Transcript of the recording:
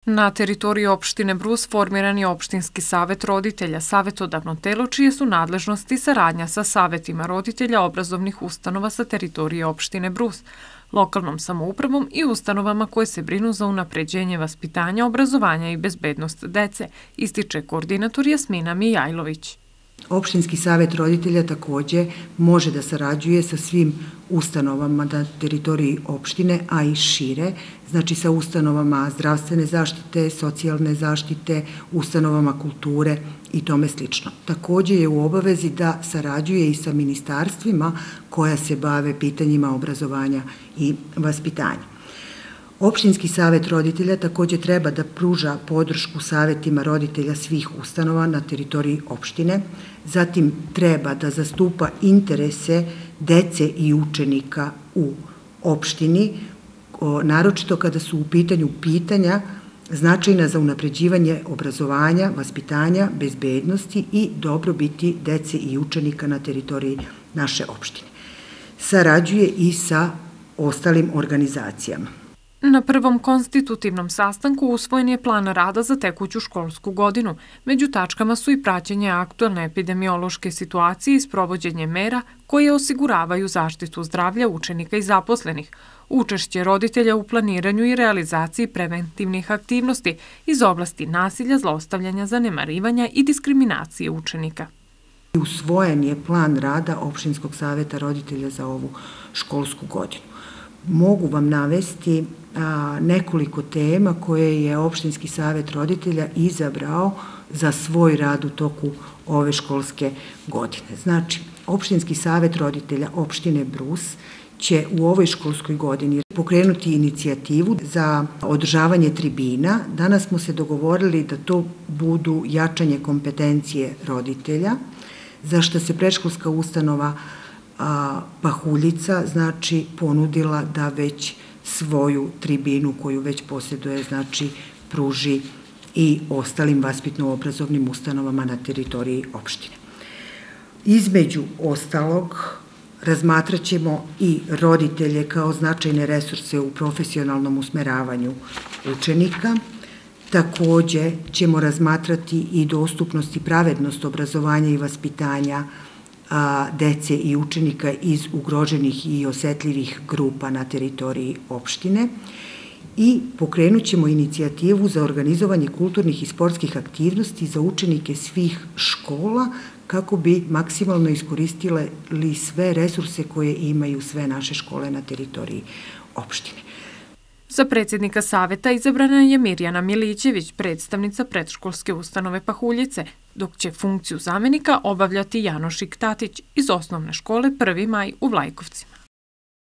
Na teritoriji opštine Brus formiran je opštinski savet roditelja, savetodavno telo čije su nadležnosti saradnja sa savetima roditelja obrazovnih ustanova sa teritorije opštine Brus, lokalnom samoupravom i ustanovama koje se brinu za unapređenje vaspitanja, obrazovanja i bezbednost dece, ističe koordinator Jasmina Mijajlović. Opštinski savet roditelja takođe može da sarađuje sa svim ustanovama na teritoriji opštine, a i šire, znači sa ustanovama zdravstvene zaštite, socijalne zaštite, ustanovama kulture i tome slično. Takođe je u obavezi da sarađuje i sa ministarstvima koja se bave pitanjima obrazovanja i vaspitanja. Opštinski savet roditelja takođe treba da pruža podršku savetima roditelja svih ustanova na teritoriji opštine, zatim treba da zastupa interese dece i učenika u opštini, naročito kada su u pitanju pitanja značajna za unapređivanje obrazovanja, vaspitanja, bezbednosti i dobrobiti dece i učenika na teritoriji naše opštine. Sarađuje i sa ostalim organizacijama. Na prvom konstitutivnom sastanku usvojen je plan rada za tekuću školsku godinu. Među tačkama su i praćenje aktuelne epidemiološke situacije i sprovođenje mera koje osiguravaju zaštitu zdravlja učenika i zaposlenih, učešće roditelja u planiranju i realizaciji preventivnih aktivnosti iz oblasti nasilja, zlostavljanja, zanemarivanja i diskriminacije učenika. Usvojen je plan rada Opštinskog saveta roditelja za ovu školsku godinu. Mogu vam navesti nekoliko tema koje je Opštinski savet roditelja izabrao za svoj rad u toku ove školske godine. Znači, Opštinski savet roditelja opštine Brus će u ovoj školskoj godini pokrenuti inicijativu za održavanje tribina. Danas smo se dogovorili da to budu jačanje kompetencije roditelja, za što se predškolska ustanova Pahuljica, znači, ponudila da već svoju tribinu koju već posjeduje, znači, pruži i ostalim vaspitno-obrazovnim ustanovama na teritoriji opštine. Između ostalog, razmatrat ćemo i roditelje kao značajne resurse u profesionalnom usmeravanju učenika. Takođe ćemo razmatrati i dostupnost i pravednost obrazovanja i vaspitanja dece i učenika iz ugroženih i osetljivih grupa na teritoriji opštine i pokrenut ćemo inicijativu za organizovanje kulturnih i sportskih aktivnosti za učenike svih škola kako bi maksimalno iskoristili sve resurse koje imaju sve naše škole na teritoriji opštine. Za predsjednika saveta izabrana je Mirjana Milićević, predstavnica predškolske ustanove Pahuljice, dok će funkciju zamenika obavljati Janošik Tatić iz osnovne škole 1. maj u Vlajkovci.